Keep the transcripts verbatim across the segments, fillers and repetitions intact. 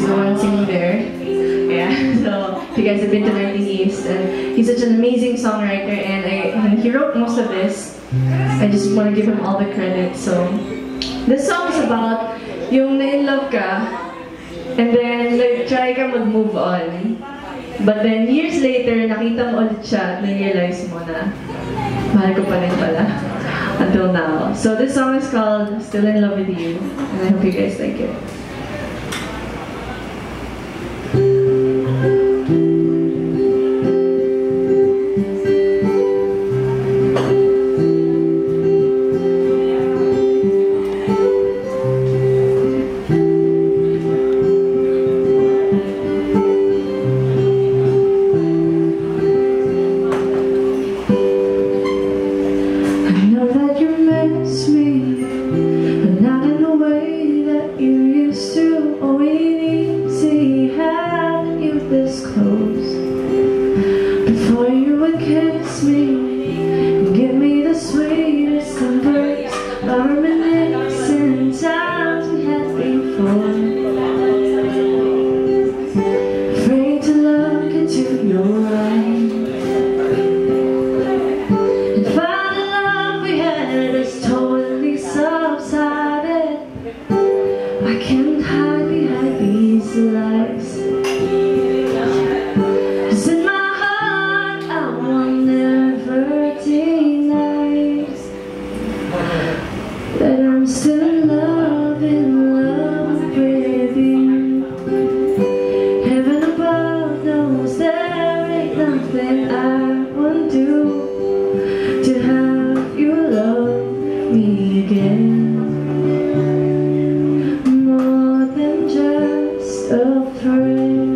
the one singing there. Yeah, so if you guys have been to nineteen East, and he's such an amazing songwriter, and, I, and he wrote most of this. I just want to give him all the credit. So this song is about yung na-in-love ka, and then like, try ka mag-move on. But then years later, nakita mo ulit siya at na-realize mo na mahal ko pa rin pala until now. So this song is called Still in Love with You, and I hope you guys like it. Before you would kiss me and give me the sweetest embrace, reminiscing times we had before. Afraid to look into your eyes and find the love we had has totally subsided. I can't hide behind these lies. That I'm still in love, in love with you. Heaven above knows there ain't nothing I won't do to have you love me again. More than just a friend.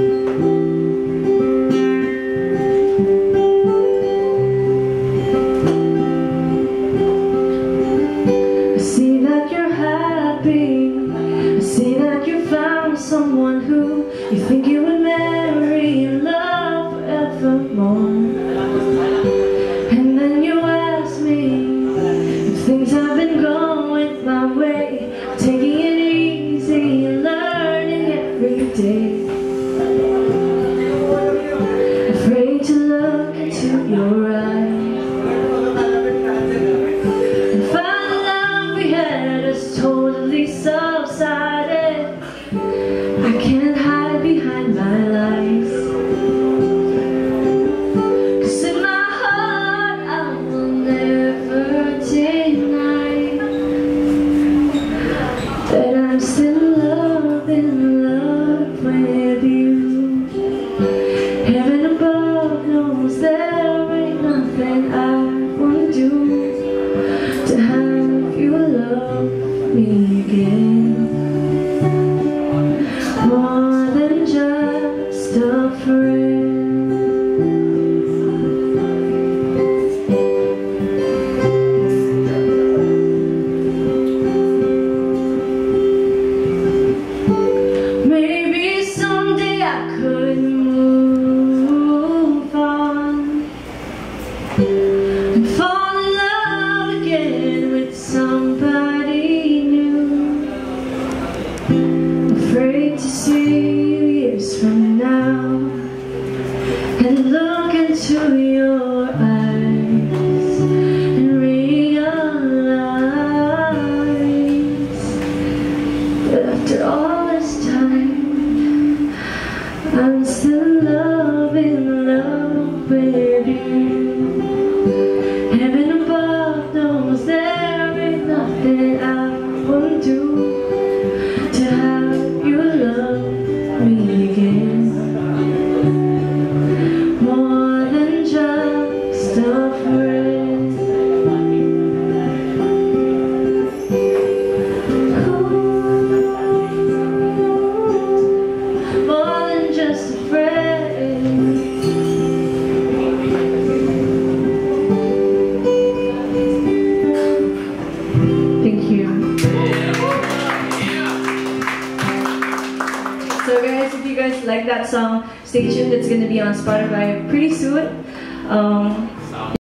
I see that you found someone who you think you would marry and love forevermore. And then you ask me if things have been going my way, taking it easy and learning every day. Afraid to look into your eyes and find the love we had is totally subsided. I can't hide behind my lies, 'cause in my heart I will never deny that I'm still in love, in love with you. Heaven above knows there ain't nothing I won't do to have you love me again. More than just a friend. Maybe someday I could move on and fall in love again with somebody new. Afraid to see you years from now and look into your eyes and realize that after all this time I'm still in love, in love with you. Heaven above knows there ain't nothing I won't do to have you love me again. More than just a friend. More than just a friend. Thank you. So guys, if you guys like that song, stay tuned. It's going to be on Spotify pretty soon. Um,